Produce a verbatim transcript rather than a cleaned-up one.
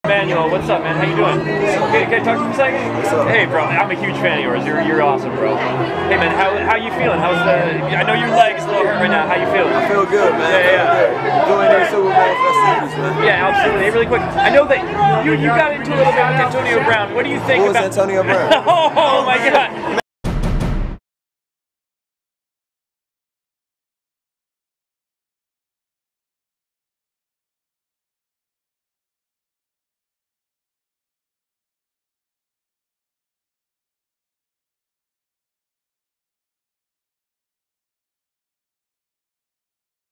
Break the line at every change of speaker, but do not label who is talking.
Emmanuel, what's up, man? How you doing? Okay, can I talk to you for a second?
What's up?
Hey, bro, I'm a huge fan of yours. You're you're awesome, bro. Hey, man, how how you feeling? How's the? I know your leg's a little hurt right now. How you feeling?
I feel good, man.
Yeah, yeah.
yeah. Enjoying these Super Bowl festivities, man.
Yeah, absolutely. Hey, really quick, I know that you you got into a little bit with Antonio Brown. What do you think
Who was
about
Antonio Brown?
Oh my